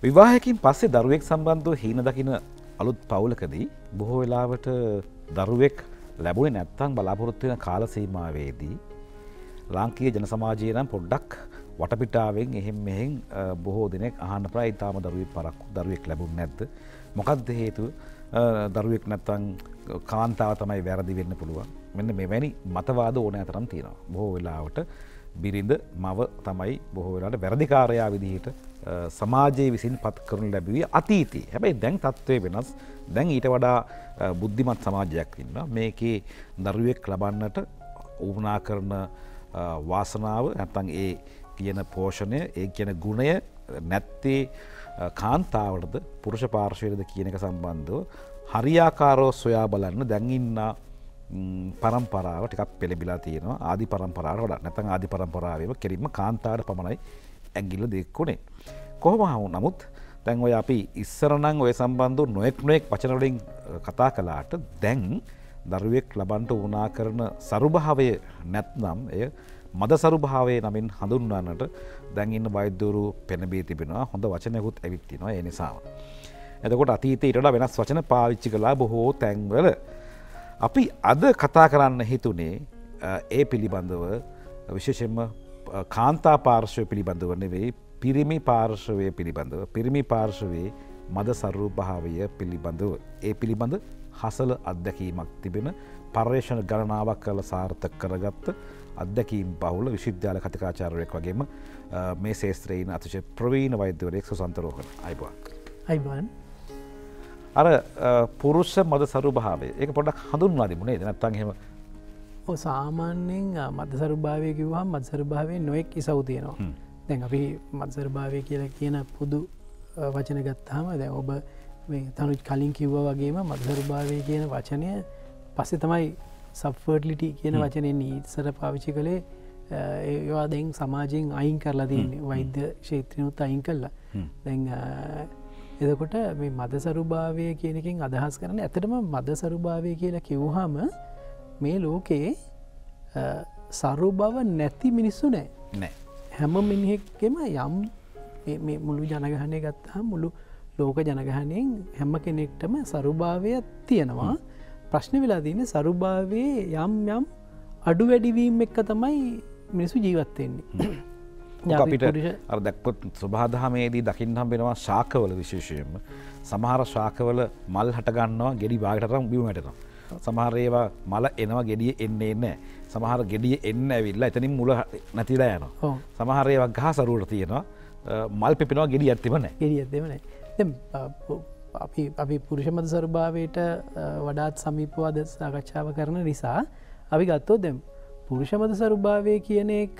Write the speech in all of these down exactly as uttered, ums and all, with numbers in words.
විවාහයකින් පස්සේ දරුවෙක් සම්බන්ධව හීන දකින අලුත් පවුලකදී බොහෝ වෙලාවට දරුවෙක් ලැබුණේ නැත්තම් බලාපොරොත්තු වෙන කාල සීමාවේදී ලාංකීය ජන සමාජයේ නම් පොඩ්ඩක් වටපිටාවෙන් එහෙම් මෙහෙන් බොහෝ දිනක් අහන්න ප්‍රයි ඊටාම දරුවෙක් පරක්කු දරුවෙක් ලැබුණ නැද්ද මොකක්ද හේතුව දරුවෙක් නැත්තම් කාන්තාව තමයි වැරදි වෙන්න පුළුවන් මෙන්න මෙවැනි මතවාද ඕනෑ තරම් තියෙනවා බොහෝ වෙලාවට බිරිඳ මව තමයි බොහෝ වෙලාවට වැරදිකාරයා විදිහට සමාජයේ විසින් පත් කරනු ලැබුවේ අතීතයේ. හැබැයි දැන් තත්ත්වය වෙනස්. දැන් ඊට වඩා බුද්ධිමත් සමාජයක් ඉන්නවා. මේකේ දරුවෙක් ලබන්නට උවමනා කරන වාසනාව නැත්නම් ඒ කියන පෝෂණය, ඒ කියන ගුණය නැත්තේ කාන්තාවටද පුරුෂ පාර්ශ්වයේද කියන එක සම්බන්ධව හරියාකාරව සොයා බලන්න දැන් ඉන්න පරම්පරාව ටිකක් පෙළඹිලා තියෙනවා. ආදි පරම්පරාවට වඩා නැත්නම් ආදි පරම්පරාවේම කෙලින්ම කාන්තාවට පමණයි ඇඟිල්ල දෙක්කුනේ. කොහොම නමුත් දැන් ඔය අපි ඉස්සර නම් ඔය සම්බන්ධව නොඑක් නොඑක් වචන වලින් කතා කළාට දැන් දරුවෙක් ලබන්න උවමනා කරන සරුභාවය නැත්නම් එය මද සරුභාවයේ නමින් හඳුන්වන්නට දැන් ඉන්න වෛද්‍යවරු පෙළඹී තිබෙනවා. හොඳ වචනයකුත් ඇවිත් තිනවා ඒ නිසාම. එතකොට අතීතයේ ඊට වඩා වෙනස් වචන පාවිච්චි කළා බොහෝ තැන්වල. අපි අද කතා කරන්න හිතුනේ ඒ පිළිබඳව විශේෂයෙන්ම කාන්තා පාර්ශ්වය පිළිබඳව නෙවෙයි පිරිමි පාර්ශ්වය පිළිබඳව පිරිමි පාර්ශ්වයේ මද සරුභාවය පිළිබඳව ඒ පිළිබඳ හසල අත්දැකීමක් තිබෙන පර්යේෂණ ගණනාවක් කරලා සාර්ථක කරගත්ත අත්දැකීම් බහුල විශ්වවිද්‍යාල කතිකාචාර්යවරයෙක් වගේම මේ ශාස්ත්‍රයේ ඉන්න අතිශය ප්‍රවීණ වෛද්‍යවරයෙක් සුසන්ත රෝහණ අයිබෝන් අයිබෝන් අර පුරුෂ මද සරුභාවය ඒක පොඩ්ඩක් හඳුන්වා දෙමු නේද නැත්නම් එහෙම ඔව් සාමාන්‍යයෙන් මද සරුභාවය කිව්වහම මද සරුභාවයේ නොඑක් ඉසව් තියෙනවා දැන් අපි මද සරුභාවය කියලා කියන පොදු වචන ගත්තාම දැන් ඔබ මේ තනුත් කලින් කිව්වා වගේම මද සරුභාවය කියන වචනය පස්සේ තමයි සබ්ෆර්ටිලිටි කියන වචනේ ඉස්සර පාවිච්චි කළේ ඒවා දැන් සමාජයෙන් අයින් කරලා තියෙන්නේ වෛද්‍ය ක්ෂේත්‍රෙනුත් අයින් කළා දැන් එතකොට මේ මද සරුභාවය කියන එකෙන් අදහස් කරන්නේ ඇත්තටම මද සරුභාවය කියලා කිව්වහම මේ ලෝකේ සරුභව නැති මිනිස්සු නැහැ. නැහැ. හැම මිනිහෙක්ගෙම යම් මේ මුළු ජනගහනය ගත්තාම මුළු ලෝක ජනගහනයෙන් හැම කෙනෙක්ටම සරුභාවය තියෙනවා. ප්‍රශ්න වෙලා තියෙන්නේ සරුභාවයේ යම් යම් අඩු වැඩිවීම එක්ක තමයි මිනිස්සු ජීවත් වෙන්නේ. අපිට අර දැක්කොත් සබහාදහමේදී දකින්න හම්බ වෙනවා ශාකවල විශේෂයෙන්ම සමහර ශාකවල මල් හට ගන්නවා ගෙඩි භාගයට අරන් බිම වැටෙනවා. සමහර ඒවා මල එනවා ගෙඩිය එන්නේ නැහැ. සමහර ගෙඩිය එන්න ඇවිල්ලා එතනින් මුල නැතිලා යනවා. සමහර ඒවා ගහ සරුවට තියෙනවා මල් පිපෙනවා ගෙඩියක් තිබෙ නැහැ. ගෙඩියක් තිබෙ නැහැ. දැන් අපි අපි පුරුෂ මද සරුභාවයට වඩාත් සමීපව අද සාකච්ඡාව කරන නිසා අපි ගත්තොත් දැන් පුරුෂ මද සරුභාවය කියන එක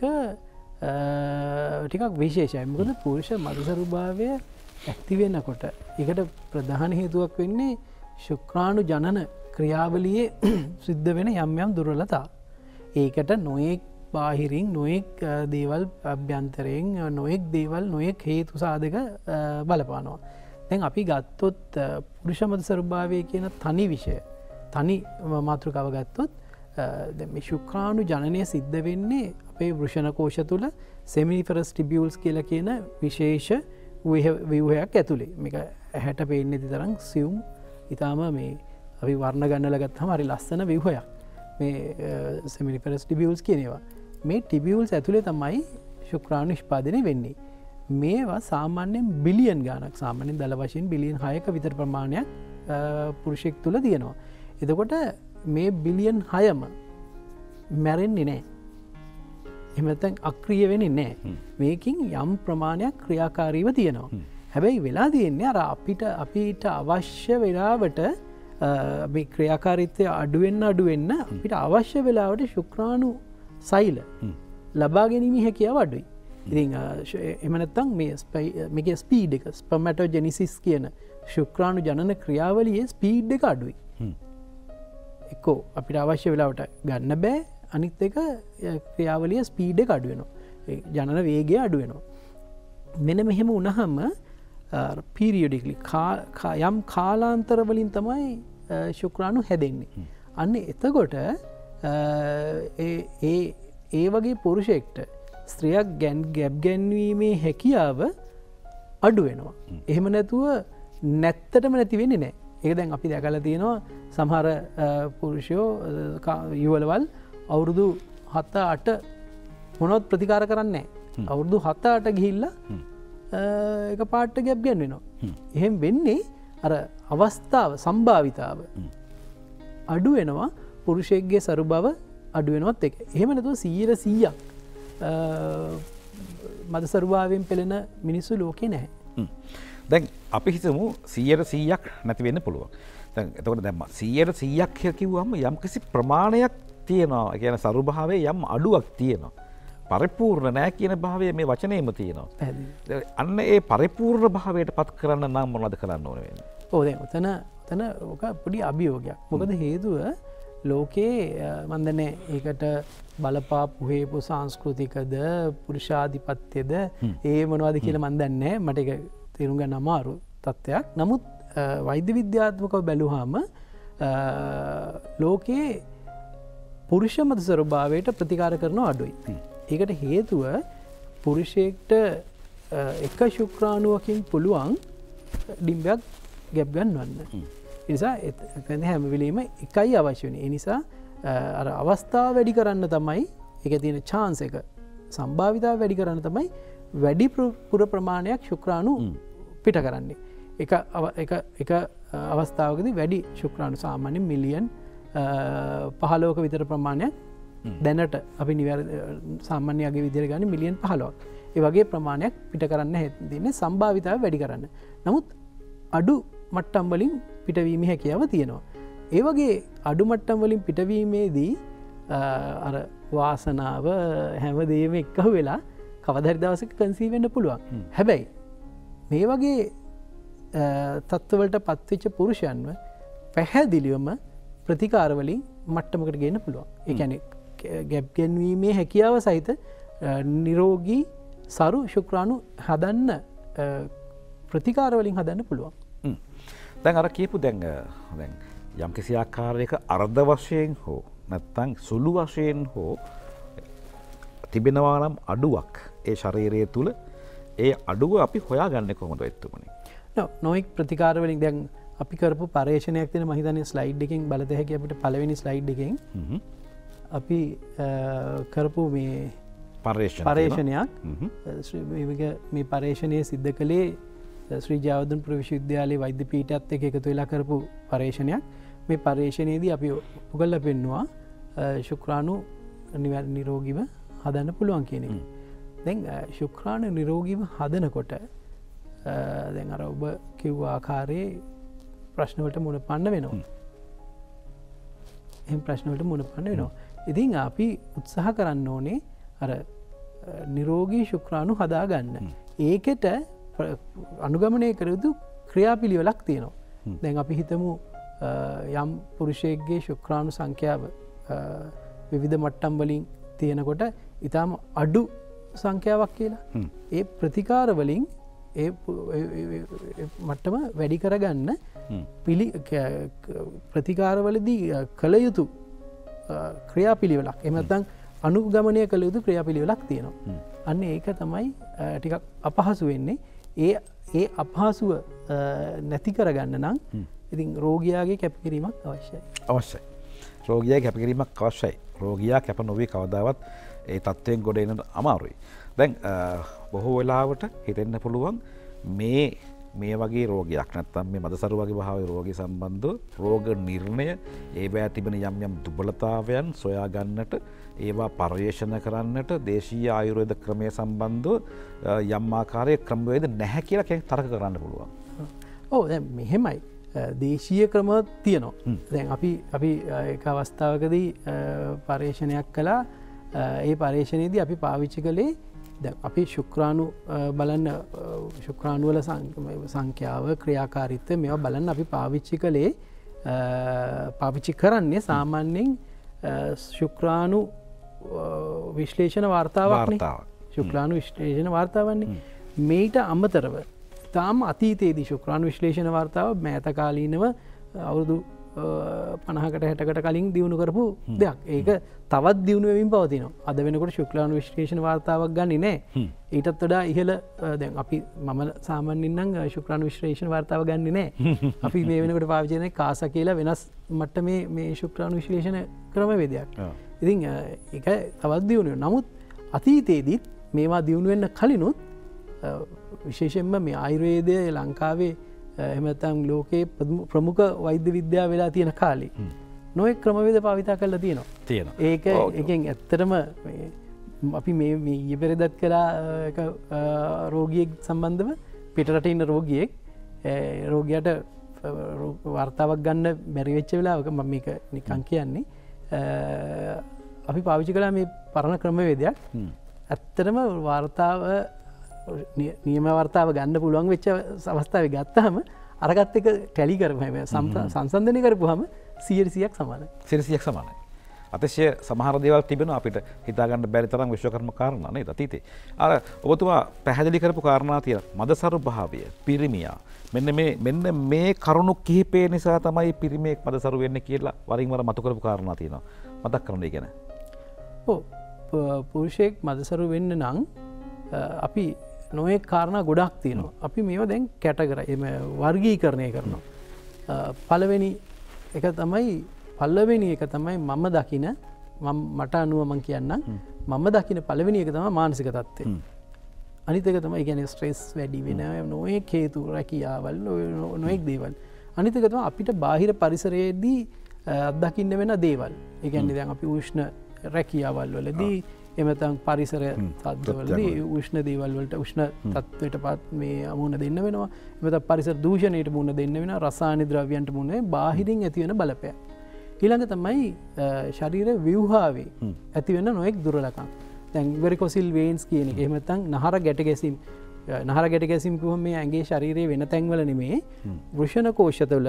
ටිකක් විශේෂයි. මොකද පුරුෂ මද සරුභාවය ඇක්ටිව් වෙනකොට ඒකට ප්‍රධාන හේතුවක් වෙන්නේ ශුක්‍රාණු ජනන ක්‍රියාවලියේ සිද්ධ වෙන යම් යම් දුර්වලතා. ඒකට නොයෙක් බාහිරින් නොයෙක් දේවල් අභ්‍යන්තරයෙන් නොයෙක් දේවල් නොයෙක් හේතු සාධක බලපානවා. දැන් අපි ගත්තොත් පුරුෂ මද සරුභාවය කියන තනි විෂය තනි මාතෘකාව ගත්තොත් මේ ශුක්‍රාණු ජනනය සිද්ධ වෙන්නේ අපේ වෘෂණ කෝෂ තුළ සෙමිනිෆරස් ටිබියුල්ස් කියලා කියන විශේෂ ව්‍යුහයක් ඇතුළේ. මේක ඇහැට පේන්නේ නැති තරම් සියුම් ඊටාම මේ අපි වර්ණ ගන්නලා ගත්තාම හරි ලස්සන ව්‍යුහයක්. මේ සෙමිනිෆරස් ටිබියුල්ස් කියන ඒවා. මේ ටිබියුල්ස් ඇතුළේ තමයි ශුක්‍රාණු නිෂ්පාදනය වෙන්නේ. මේවා සාමාන්‍යයෙන් බිලියන් ගානක් සාමාන්‍යයෙන් දල වශයෙන් බිලියන් හයක විතර ප්‍රමාණයක් පුරුෂයෙක් තුළ තියෙනවා. එතකොට මේ බිලියන් හයම මැරෙන්නේ නැහැ. එහෙම නැත්නම් අක්‍රිය වෙන්නේ නැහැ. මේකින් යම් ප්‍රමාණයක් ක්‍රියාකාරීව තියෙනවා. හැබැයි වෙලා තියෙන්නේ අර අපිට අපිට අවශ්‍ය වෙලාවට මේ ක්‍රියාකාරීත්වය අඩු වෙන්න අඩු වෙන්න අපිට අවශ්‍ය වෙලාවට ශුක්‍රාණු සෛල ලබා ගැනීමේ හැකියාව අඩුයි. ඉතින් එහෙම නැත්නම් මේ මේකේ ස්පීඩ් එක ස්පර්මැටෝජෙනිසිස් කියන ශුක්‍රාණු ජනන ක්‍රියාවලියේ ස්පීඩ් එක අඩුයි. එක්කෝ අපිට අවශ්‍ය වෙලාවට ගන්න බෑ අනිත් එක ක්‍රියාවලිය ස්පීඩ් එක අඩු වෙනවා. ජනන වේගය අඩු වෙනවා. මෙන්න මෙහෙම වුණාම පීරියඩිකලි යම් කාලාන්තර වලින් තමයි ශුක්‍රාණු හැදෙන්නේ. අන්න එතකොට ඒ ඒ වගේ පුරුෂයෙක්ට ස්ත්‍රියක් ගැන් ගැබ් ගැන්වීමේ හැකියාව අඩු වෙනවා. එහෙම නැතුව නැත්තටම නැති වෙන්නේ නැහැ. ඒක දැන් අපි දැකලා තියෙනවා සමහර පුරුෂයෝ යුවලවල් අවුරුදු හත අට මොනවත් ප්‍රතිකාර කරන්නේ නැහැ. අවුරුදු හත අට ගිහිල්ලා එක පාට ගැප් ගන්නවා. එහෙම වෙන්නේ අර අවස්ථාව සම්භාවිතාව අඩු වෙනවා පුරුෂයෙක්ගේ සරු බව අඩු වෙනවත් එක. එහෙම නැතුව සීයට සීයක් මද සරුභාවයෙන් පෙළෙන මිනිස්සු ලෝකේ නැහැ. දැන් අපි හිතමු සීයට සීයක් නැති වෙන්න පුළුවන්. දැන් එතකොට දැන් සීයට සීයක් කිව්වම යම් කිසි ප්‍රමාණයක් තියෙනවා. ඒ කියන්නේ සරුභාවයේ යම් අඩුවක් තියෙනවා. පරිපූර්ණ නැහැ කියන භාවය මේ වචනේම තියෙනවා. අන්න ඒ පරිපූර්ණ භාවයට පත් කරන්න නම් මොනවද කරන්න ඕන වෙන්නේ? ඔව් දැන් උතන උතන ඔක පොඩි අභියෝගයක්. මොකද හේතුව ලෝකේ මන් දන්නේ ඒකට බලපාපු හේතු සංස්කෘතිකද පුරුෂාධිපත්‍යද ඒ මොනවද කියලා මන් දන්නේ නැහැ. මට ඒක තේරුම් ගන්න අමාරු තත්ත්වයක්. නමුත් වෛද්‍ය විද්‍යාත්මකව බැලුවාම ලෝකේ පුරුෂ මත ස්වභාවයට ප්‍රතිකාර කරනවා අඩුයි. ඒකට හේතුව පුරුෂයෙක්ට එක ශුක්‍රාණුවකින් පුළුවන් ඩිම්බයක් ගැබ් ගන්නවන්න. නිසා හැම වෙලේම එකයි අවශ්‍ය වෙන්නේ. ඒ නිසා අර අවස්ථාව වැඩි කරන්න තමයි ඒක තියෙන chance එක සම්භාවිතාව වැඩි කරන්න තමයි වැඩි පුර ප්‍රමාණයක් ශුක්‍රාණු පිට කරන්නේ. එක එක එක අවස්ථාවකදී වැඩි ශුක්‍රාණු සාමාන්‍ය මිලියන් පහළොවක විතර ප්‍රමාණයක් දැනට අපි නිවැර සාමාන්‍යයාගේ විදිහට ගන්න මිලියන් පහළොවක්. ඒ වගේ ප්‍රමාණයක් පිට කරන්න තියෙන්නේ සම්භාවිතාව වැඩි කරන්න. නමුත් අඩු මට්ටම් වලින් පිටවීම හැකියාව තියෙනවා. ඒ වගේ අඩු මට්ටම් වලින් පිටවීමේදී අර වාසනාව හැමදේම එක්කහු වෙලා කවදා හරි දවසක කන්සීව් වෙන්න පුළුවන්. හැබැයි මේ වගේ තත්ත්වවලට පත්වෙච්ච පුරුෂයන්ව පැහැදිලිවම ප්‍රතිකාර වලින් මට්ටමකට ගේන්න පුළුවන්. ඒ කියන්නේ ගැප් ගැන්වීමේ හැකියාව සහිත නිරෝගී සරු ශුක්‍රාණු හදන්න ප්‍රතිකාර වලින් හදන්න පුළුවන්. දැන් අර කියපු දැන් දැන් යම් කිසි ආකාරයක අර්ධ වශයෙන් හෝ නැත්නම් සුළු වශයෙන් හෝ තිබෙනවා නම් අඩුවක් ඒ ශරීරය තුල ඒ අඩුව අපි හොයාගන්නේ කොහොමද එතුමනි? නොඑක් ප්‍රතිකාර වලින් දැන් අපි කරපු පර්යේෂණයක් තියෙන මම හිතන්නේ ස්ලයිඩ් එකෙන් බලත හැකි අපිට පළවෙනි ස්ලයිඩ් එකෙන් අපි කරපු මේ පර්යේෂණයක් මේ පර්යේෂණය සිද්ධ කළේ ශ්‍රී ජයවර්ධනපුර විශ්වවිද්‍යාලයේ වෛද්‍ය පීඨයත් එක්ක එකතු වෙලා කරපු පර්යේෂණයක්. මේ පර්යේෂණයේදී අපි උගල්ලා පෙන්නවා ශුක්‍රාණු නිරෝගීව හදන්න පුළුවන් කියන එක. දැන් ශුක්‍රාණු නිරෝගීව හදනකොට දැන් අර ඔබ කිව්ව ආකාරයේ ප්‍රශ්න වලට මුහුණ පාන්න වෙනවා. එහෙම ප්‍රශ්න වලට මුහුණ පාන්න වෙනවා. ඉතින් අපි උත්සාහ කරන්න ඕනේ අර නිරෝගී ශුක්‍රාණු හදාගන්න. ඒකට අනුගමනය කර යුතු ක්‍රියාපිළිවෙලක් තියෙනවා. දැන් අපි හිතමු යම් පුරුෂයෙක්ගේ ශුක්‍රාණු සංඛ්‍යාව විවිධ මට්ටම් වලින් තියෙනකොට ඉතාම අඩු සංඛ්‍යාවක් කියලා. ඒ ප්‍රතිකාර වලින් ඒ මට්ටම වැඩි කරගන්න පිළි ප්‍රතිකාරවලදී කළ යුතු ක්‍රියාපිළිවෙලක්. එහෙම නැත්නම් අනුගමනය කළ යුතු ක්‍රියාපිළිවෙලක් තියෙනවා. අන්න ඒක තමයි ටිකක් අපහසු වෙන්නේ. ඒ ඒ අපහසුව නැති කරගන්න නම් ඉතින් රෝගියාගේ කැපකිරීමක් අවශ්‍යයි. අවශ්‍යයි. රෝගියාගේ කැපකිරීමක් අවශ්‍යයි. රෝගියා කැප නොවී කවදාවත් ඒ තත්ත්වයෙන් ගොඩ එන්න අමාරුයි. දැන් බොහෝ වෙලාවට හිතෙන්න පුළුවන් මේ මේ වගේ රෝගයක් නැත්නම් මේ මදසරු වගේ භාවයේ රෝගී සම්බන්ධව රෝග නිර්ණය ඒවැය තිබෙන යම් යම් දුබලතාවයන් සොයා ගන්නට ඒවා පර්යේෂණ කරන්නට දේශීය ආයුර්වේද ක්‍රමය සම්බන්ධව යම් ආකාරයක ක්‍රමවේද නැහැ කියලා කෙනෙක් තර්ක කරන්න පුළුවන්. ඔව් දැන් මෙහෙමයි. දේශීය ක්‍රම තියෙනවා. දැන් අපි අපි එක අවස්ථාවකදී පර්යේෂණයක් කළා. ඒ පර්යේෂණයේදී අපි පාවිච්චි කළේ අපි ශුක්‍රාණු බලන්න ශුක්‍රාණුවල සංඛ්‍යාව ක්‍රියාකාරීත්වය මේවා බලන්න අපි පාවිච්චි කළේ පාවිච්චි කරන්නේ සාමාන්‍යයෙන් ශුක්‍රාණු විශ්ලේෂණ වාර්තාවක් ශුක්‍රාණු විශ්ලේෂණ වාර්තාවන්නේ මේට අමතරව තාම අතීතයේදී ශුක්‍රාණු විශ්ලේෂණ වාර්තාව මෑතකාලීනව අවුරුදු පනහකට හැටකට කලින් දියුණු කරපු දෙයක් ඒක තවත් දියුණුවමින් පවතින අද වෙනකොට ශුක්ලාණු විශ්ලේෂණ වාර්තාවක් ගන්නේ නෑ ඊටත් වඩා ඉහළ දැන් අපි මම සාමාන්‍යයෙන් නම් ශුක්ලාණු විශ්ලේෂණ වාර්තාව ගන්නේ නෑ අපි මේ වෙනකොට පාවිච්චි කරන කාසා කියලා වෙනස් මට්ටමේ මේ ශුක්ලාණු විශ්ලේෂණ ක්‍රමවේදයක්. ඉතින් ඒක තවත් දියුණුව. නමුත් අතීතයේදීත් මේවා දියුණු වෙන්න කලිනුත් විශේෂයෙන්ම මේ ආයුර්වේදය ලංකාවේ එමතම් ලෝකයේ ප්‍රමුඛ වෛද්‍ය විද්‍යාව වෙලා තියෙන කාලේ නොයෙක් ක්‍රමවේද භාවිතා කරලා තියෙනවා. තියෙනවා. ඒක එකෙන් ඇත්තටම අපි මේ ඊයේ පෙරේදත් කළා එක රෝගියෙක් සම්බන්ධව පිටරට ඉන්න රෝගියෙක් රෝගියාට වාර්තාවක් ගන්න බැරි වෙච්ච වෙලාවක මම මේක නිකන් කියන්නේ අපි පාවිච්චි කළා මේ පරණ ක්‍රමවේදයක්. ඇත්තටම වාර්තාව නියම වර්තාව ගන්න පුළුවන් වෙච්ච අවස්ථාව ගත්තහම අරගත් එක ටැලි කරම සංසන්ධනය කරපුහම සියසියක් සමාන සිරසියක් සමානයි. අතිශය සමහර දේවල් තිබෙන අපිට හිතාගන්න බැරි තරම් විශ්වකර්ම කාරණා නේද අතීතේ. අර ඔබතුමා පැහැදිලි කරපු කාරණා තියෙන මදසරු භාවය පිරිමියා මෙන්න මේ මෙන්න මේ කරුණු කිහිපේ නිසා තමයි පිරිමියෙක් මදසරු වෙන්නේ කියලා වරින් වර මතු කරපු කාරණා තියෙනවා. මතක් කරන්න ඒ ගැන. ඔව් පුරුෂයෙක් මදසරු වෙන්න නම් අපි නොේ කාරණ ගොඩක් තියෙනවා. අපි මේවා දැන් කැටකර එම වර්ගී කරණය කරනවා. පළවෙනි එක තමයි පල්ලවෙනි එක තමයි මම දකින මට අනුව මං කියන්න මම දකින පළවෙනි එක තම මානසික තත්වය. අනිතක තම ගැන ස්ට්‍රෙස් වැඩි වෙන නොේ කේතු රැකියාවල් නොයෙක් දේවල්. අනිතකතම අපිට බාහිර පරිසරයේදී අත්දකින්න වෙන දේවල්. එකන්නේ දැන් අපි උෂ්ණ රැකියාවල් වලදී එමතන් පරිසර තත්වලදී උෂ්ණ දේවල්වලට උෂ්ණ තත්වයට පත් මේ අමුණ දෙන්න වෙනවා එමත පරිසර දූෂණයට මුණ දෙන්න වෙන රසානි ද්‍රව්‍යන්ට මුණේ බාහිරින් ඇතිවෙන බලපය. ඊළඟ තමයි ශරීර ව්‍යවහාවේ ඇතිවෙන නොෙක් දුරලකම් දැන් වෙරිකොසිල් වේන්ස් කියන එක එමතන් නහර ගැට ගැසිම් නහර ගැට ගැසිම්කුව මේ ඇගේ ශරීරය වෙන තැන්වල නෙමේ වෘෂණ කෝෂතවල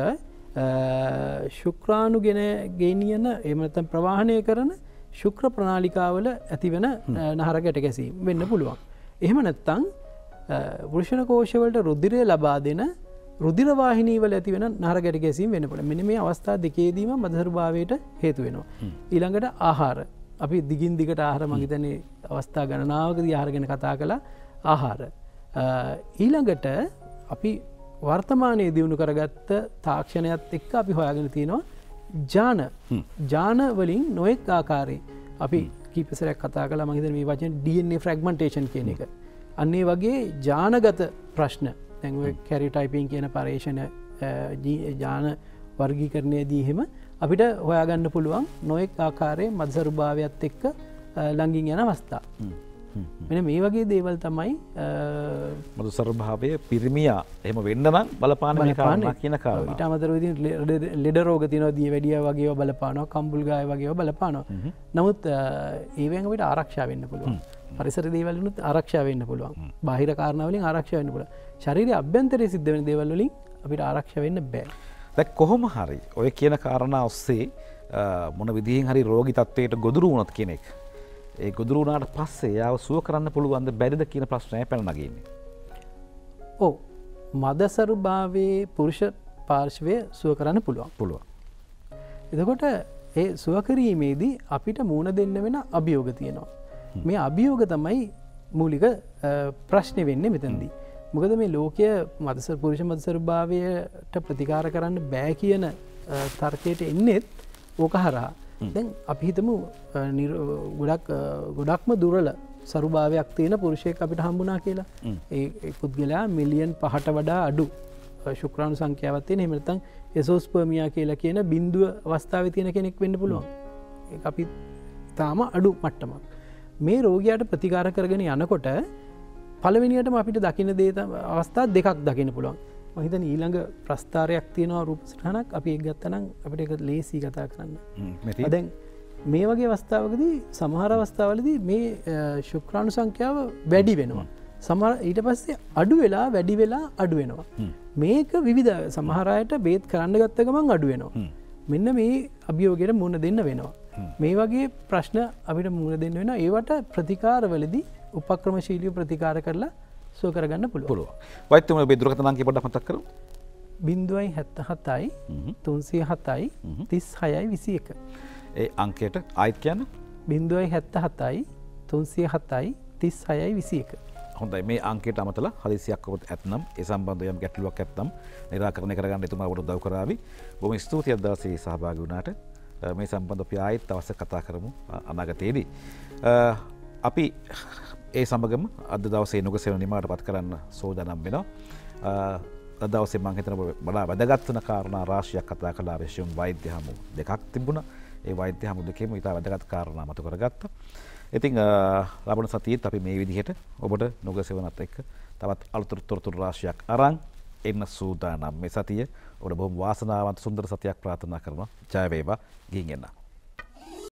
ශුක්‍රාණු ගෙන ගේනියන එමතන් ප්‍රවාහනය කරන ශුක්‍ර ප්‍රනාලිකාවල ඇතිවෙන නහර ගැට ගැසීම් වෙන්න පුළුවන්. එහෙම නැත්තං වෘෂණ කෝෂවලට රුද්ධිරය ලබා දෙන රුදිරවාහිනීවල ඇතිවෙන නහර ගැට ගැසීම් වෙන පුළ මෙන මේ අවස්ථා දෙකේදීම මදහරු භාවයට හේතු වෙනවා. ඊළඟට ආහාර අපි දිගින් දිගට ආහාර මගිතනේ අවස්ථා ගණනාවකද ආහාරගෙන කතා කළ ආහාර. ඊළඟට අපි වර්තමානය දියුණු කරගත්ත තාක්ෂණයත් එක්ක අපි හොයාගෙන තියෙනවා ජාන ජාන වලින් නොෙක් ආකාරය අපි කීපසරයක් කතා කලා මහිත මේ වචන ඩ එන් ඒ ෆ්‍රග්මන්ටේෂන් කියන එක. අන්නේ වගේ ජානගත ප්‍රශ්න තැන්ව කැරි ටයිපින් කියන පර්ේෂණ ජාන වර්ගී කරණය දීහෙම අපිට හොයාගන්න පුළුවන් නොෙක් ආකාරය මත්සරු භාවයක්ත් එක්ක ලඟින් යන අවස්ථා. මෙන මේ වගේ දේවල් තමයි මතු සර්භාවය පිරිමියා එම වෙන්න නම් බලපාන කාරණ කියන කාව ඉට අමතර ලෙඩ රෝග තින දී වැඩිය වගේ බලපානවා කම්බුල්ගාය වගේ බලපානවා. නමුත් ඒවකට ආරක්ෂා වෙන්න පුළුවන් පරිසර දේවලනුත් ආරක්ෂා වෙන්න පුළුවන් බාහිර කාරණාවලින් ආරක්ෂා වෙන්න පුළ ශරීර අභ්‍යන්තරය සිද්ධ වෙන දේවල්ලින් අපිට ආරක්ෂ වෙන්න බෑ. දැ කොහොම හරි ඔය කියන කාරණා ඔස්සේ මොන විදිහින් හරි රෝගි තත්වයට ගොදුරු වුණොත් කෙනෙක් ඒ ගොදුරුනාට පස්සේ යාව සුව කරන්න පුළුවන්ද බැරිද කියන ප්‍රශ්නය පැනනගන්නේ. ඕ මදසරු භාවයේ පුරුෂ පාර්ශවය සුව කරන්න පුළුවන් පුළුවන්. එතකොට ඒ සුවකරීමේදී අපිට මූුණ දෙන්න වෙන අභියෝග තියෙනවා. මේ අභියෝග තමයි මූලික ප්‍රශ්නය වෙන්න මෙතැන්දී. මොකද මේ ලෝකය මදස පුරුෂ මදසරු භාවයට ප්‍රතිකාර කරන්න බෑ කියන තර්කයට එන්නෙත් ඕක හරහා. දැන් අපි හිතමු ගොඩක් ගොඩක්ම දුරල සරුභාවයක් තියෙන පුරුෂයෙක් අපිට හම්බුනා කියලා ඒ පුද්ගලයා මිලියන් පහට වඩා අඩු ශුක්‍රාණු සංඛ්‍යාවත්තේ නෙමතන් එසෝස්පර්මියා කියලා කියන බින්දුව අවස්ථාව තියෙන කෙනෙක් වෙන්න පුළුවන්. ඒ අපි තාම අඩු මට්ටමක්. මේ රෝගයාට ප්‍රතිකාර කරගෙන යනකොට පළවෙනියටම අපිට දකින දේ අවස්ථා දෙකක් දකින පුළුවන්. මහිතන ඊළඟ ප්‍රස්ථාරයක් තියෙනවා රූප සිටහනක් අපි එක් ගත්තනම් අපිට එක ලේසි කතා කරන්න. දැන් මේ වගේ අවස්ථාවකදී සමහර අවස්ථාවලදී මේ ශුක්‍රාණු සංඛ්‍යාව වැඩි වෙනවා. සමහර ඊට පස්සේ අඩු වෙලා වැඩි වෙලා අඩු වෙනවා. මේක විවිධ සමහරයට බේත් කරන්න ගත්ත ගමන් අඩු වෙනවා. මෙන්න මේ අභියෝගයට මුහුණ දෙන්න වෙනවා. මේ වගේ ප්‍රශ්න අපිට මුහුණ දෙන්න වෙනවා. ඒවට ප්‍රතිකාරවලදී උපක්‍රමශීලී ප්‍රතිකාර කරලා සුව කරගන්න පුළුවන්. වෛද්‍යතුමනි ඔබේ දුරකථන අංකය පොඩ්ඩක් මතක් කරමු. බින්දුවයි හැත්ත හතයි තුන්සිය හතයි තිස් හයයි විසි එක. ඒ අංකයට ආයිත් කියන්න බින්දුවයි හැත්ත හතයි තුන්සිය හතයි තිස් හයයි විසි එක. හොඳයි මේ අංකයට අමතලා හදිසියක් ඔබට ඇත්නම් ඒ සම්බන්ධව යම් ගැටලුවක් ඇත්නම් නිරාකරණය කරගන්න එතුමා ඔබට උදව් කරાવી. බොහොම ස්තුතියි අද දවසේ සහභාගී වුණාට. මේ සම්බන්ධව අපි ආයෙත් අවශ්‍ය කතා කරමු අනාගතයේදී. අපි ඒ සමගම අද දවසේ නුගසේන නිමාවටපත් කරන්න සෝදානම් වෙනවා. අද දවසේ මම හිතනවා බලා වැදගත් වෙන කාරණා රාශියක් කතා කළා. විශේෂයෙන් වෛද්‍ය හමු දෙකක් තිබුණා. ඒ වෛද්‍ය හමු දෙකේම ඉතා වැදගත් කාරණා මතු කරගත්තා. ඉතින් ලබන සතියේත් අපි මේ විදිහට ඔබට නුගසේවනත් එක්ක තවත් අලුත් තොරතුරු රාශියක් අරන් එන්න සූදානම්. මේ සතිය ඔබට බොහොම වාසනාවන්ත සුන්දර සතියක් ප්‍රාර්ථනා කරනවා. ජය වේවා. ගිහින් එන්න.